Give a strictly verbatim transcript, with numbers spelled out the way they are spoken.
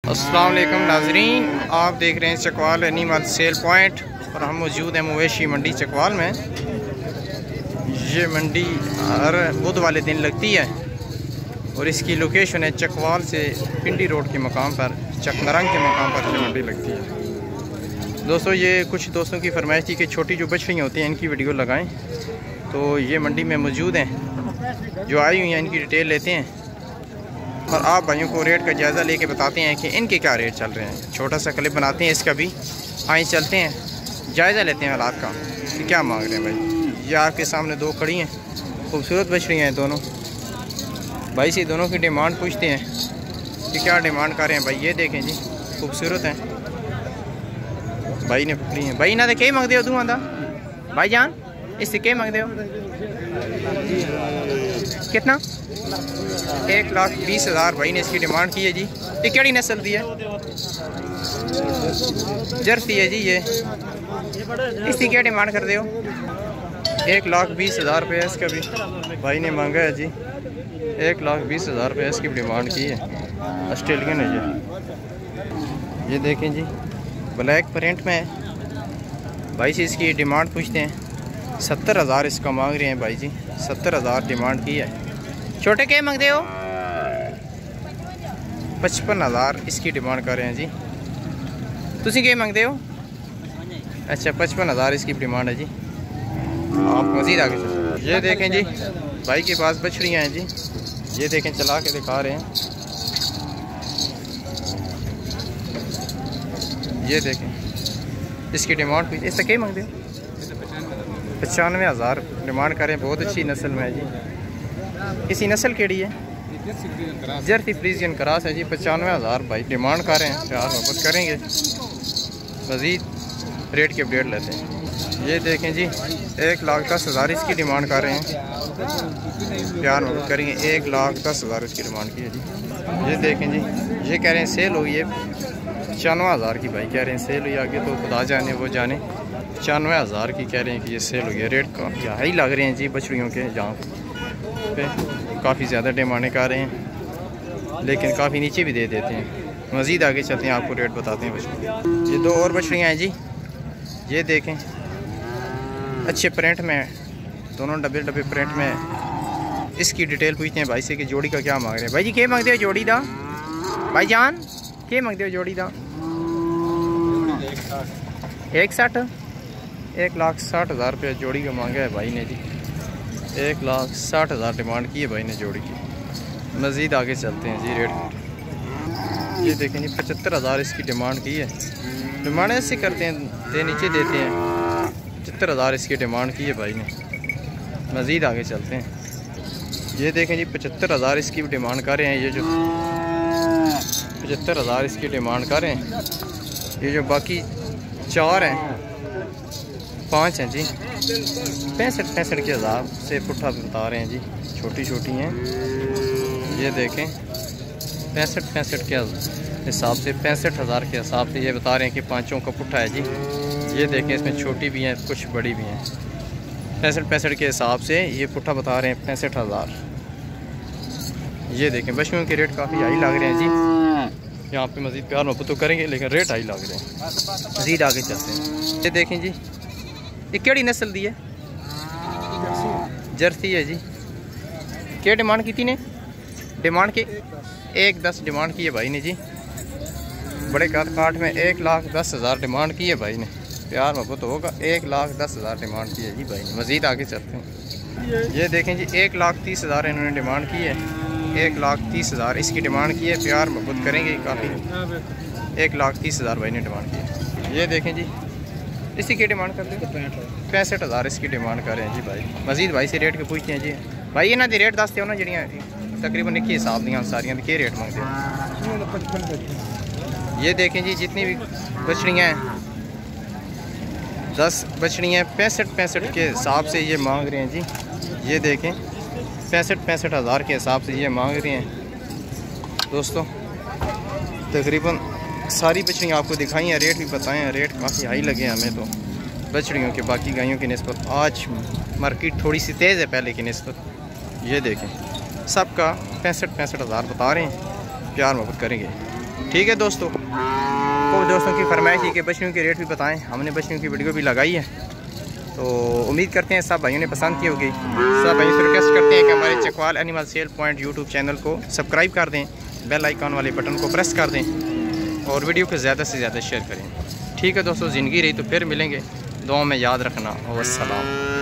अस्सलाम वालेकुम नाजरीन, आप देख रहे हैं चकवाल एनिमल सेल पॉइंट और हम मौजूद हैं मवेशी मंडी चकवाल में। ये मंडी हर बुध वाले दिन लगती है और इसकी लोकेशन है चकवाल से पिंडी रोड के मकाम पर, चकनरंग के मकाम पर ये मंडी लगती है। दोस्तों, ये कुछ दोस्तों की फरमाइश थी कि छोटी जो बछड़ियाँ होती हैं इनकी वीडियो लगाएं, तो ये मंडी में मौजूद हैं। जो आई हुई हैं इनकी डिटेल लेते हैं और आप भाइयों को रेट का जायज़ा लेके बताते हैं कि इनके क्या रेट चल रहे हैं। छोटा सा क्लिप बनाते हैं इसका भी। आइए चलते हैं, जायज़ा लेते हैं हालात का कि क्या मांग रहे हैं भाई। ये आपके सामने दो खड़ी हैं, खूबसूरत बछड़ियाँ हैं दोनों। भाई से दोनों की डिमांड पूछते हैं कि क्या डिमांड कर रहे हैं। भाई ये देखें जी, खूबसूरत हैं। भाई ने पकड़ी हैं। भाई ना तो क्या मांगते हो तू आंदा भाई जान, इससे क्या मांगते हो? कितना? एक लाख बीस हज़ार भाई ने इसकी डिमांड की है जी। ये केड़ी नस्ल दी है? जर्सी है जी। ये इसकी क्या डिमांड कर दे हो? एक लाख बीस हज़ार रुपये इसका भी भाई ने मांगा है जी। एक लाख बीस हज़ार रुपये इसकी डिमांड की है। ऑस्ट्रेलियन है ये। ये देखें जी, ब्लैक प्रिंट में है। भाई से इसकी डिमांड पूछते हैं। सत्तर हज़ार इसका मांग रहे हैं भाई जी। सत्तर हज़ार डिमांड की है। छोटे क्या मांगते हो? पचपन हज़ार इसकी डिमांड कर रहे हैं जी। तुसी क्या मांगते हो? अच्छा, पचपन हज़ार इसकी डिमांड है जी। आप मज़ीद आगे चलो। ये देखें जी, भाई के पास बछड़ियाँ हैं जी। ये देखें, चला के दिखा रहे हैं। ये देखें, इसकी डिमांड भी। इससे क्या मांगते हो? पचानवे हज़ार डिमांड कर रहे हैं। बहुत अच्छी नस्ल में है जी। इसी नस्ल केड़ी है? जर्सी फ्रीजियन क्रॉस है जी। पचानवे हज़ार भाई डिमांड कर रहे हैं। प्यार मोहब्बत करेंगे, मज़ीद रेट की अपडेट लेते हैं। ये देखें जी, एक लाख दस हज़ार इसकी डिमांड कर रहे हैं। प्यार मोहब्बत करेंगे। एक लाख दस हज़ार इसकी डिमांड की है जी। ये देखें जी, ये कह रहे हैं सेल हुई है पचानवे हज़ार की। भाई कह रहे हैं सेल हुई, आगे तो खुदा जाने वो जाने। पचानवे हज़ार की कह रहे हैं कि ये सेल हुई है। रेट काफ़ी हाई लग रहे हैं जी बछड़ियों के। जहाँ पे काफ़ी ज़्यादा डिमांडें कर रहे हैं, लेकिन काफ़ी नीचे भी दे देते हैं। मज़ीद आगे चलते हैं, आपको रेट बताते हैं बछड़ियों। ये दो और बछड़ियाँ हैं जी। ये देखें, अच्छे प्रिंट में, दोनों डब्बे डब्बे प्रिंट में। इसकी डिटेल पूछते हैं भाई से कि जोड़ी का क्या मांग रहे हैं। भाई जी क्या मांगते हो जोड़ी दा? भाई जान क्या मांगते हो जोड़ी दा? एक साठ एक लाख साठ हज़ार रुपये जोड़ी का मांगा है भाई ने जी। एक लाख साठ हज़ार डिमांड की है भाई ने जोड़ी की। मज़ीद आगे चलते हैं जी रेट। ये देखें जी, पचहत्तर हज़ार इसकी डिमांड की है। डिमांड ऐसे करते हैं, दे नीचे देते हैं। पचहत्तर हज़ार इसकी डिमांड की है भाई ने। मज़ीद आगे चलते हैं। ये देखें जी, पचहत्तर हज़ार इसकी भी डिमांड कर रहे हैं। ये जो पचहत्तर हज़ार इसकी डिमांड कर रहे हैं। ये जो बाकी चार हैं, पाँच हैं जी, पैंसठ पैंसठ के हज़ार से पुट्ठा बता रहे हैं जी। छोटी छोटी हैं। ये देखें, पैंसठ पैंसठ के हिसाब से, पैंसठ हज़ार के हिसाब से ये बता रहे हैं कि पाँचों का पुट्ठा है जी। ये देखें, इसमें छोटी भी हैं, कुछ बड़ी भी हैं। पैंसठ पैंसठ के हिसाब से ये पुट्ठा बता रहे हैं पैंसठ हज़ार। ये देखें, बछड़ियों के रेट काफ़ी हाई लग रहे हैं जी। यहाँ पे मज़ीद प्यार मोहब्बत तो करेंगे, लेकिन रेट हाई लग रहे हैं। मज़ीद आगे चलते हैं। ये देखें जी, ये केड़ी नस्ल दी है? जर्सी है जी। क्या डिमांड की थी ने? डिमांड के एक दस डिमांड की है भाई ने जी। बड़े काट काट में एक लाख दस हज़ार डिमांड की है भाई ने। प्यार मोहब्बत होगा। एक लाख दस हज़ार डिमांड की है जी भाई ने। मज़ीद आगे चलते हैं। ये देखें जी, एक लाख तीस हज़ार इन्होंने डिमांड की है। एक लाख तीस हज़ार इसकी डिमांड की है। प्यार मोहब्बत करेंगे काफ़ी। एक लाख तीस हज़ार भाई ने डिमांड की है। ये देखें जी, इसकी क्या डिमांड कर रहे? पैंसठ हज़ार इसकी डिमांड कर रहे हैं जी भाई। मज़ीद भाई से रेट के पूछते हैं जी। भाई इन्हों के रेट दसते हो ना, जड़ियाँ तकरीबन एक ही हिसाब दियाँ सारियाँ के रेट मांगते हैं। ये देखें जी, जितनी भी बछड़ियाँ हैं, दस बछड़ियाँ पैंसठ पैंसठ के हिसाब से ये मांग रहे हैं जी। ये देखें, पैंसठ पैंसठ हज़ार के हिसाब से ये मांग रहे हैं दोस्तों। तकरीबन सारी बछड़ियाँ आपको दिखाई हैं, रेट भी बताएं हैं। रेट काफ़ी हाई लगे हमें तो बछड़ियों के, बाकी गायों की निस्बत। आज मार्केट थोड़ी सी तेज़ है पहले की निस्बत। ये देखें, सबका पैंसठ पैंसठ हज़ार बता रहे हैं। प्यार मोहब्बत करेंगे। ठीक है दोस्तों, तो दोस्तों की फरमाइश है कि बछड़ियों के रेट भी बताएं। हमने बछड़ियों की वीडियो भी लगाई है, तो उम्मीद करते हैं सब भाइयों ने पसंद की होगी। सब भाइयों से रिक्वेस्ट करते हैं कि हमारे Chakwal animal sale point YouTube channel को सब्सक्राइब कर दें, बेल आइकॉन वाले बटन को प्रेस कर दें और वीडियो को ज़्यादा से ज़्यादा शेयर करें। ठीक है दोस्तों, ज़िंदगी रही तो फिर मिलेंगे, दुआ में याद रखना। वस्सलाम।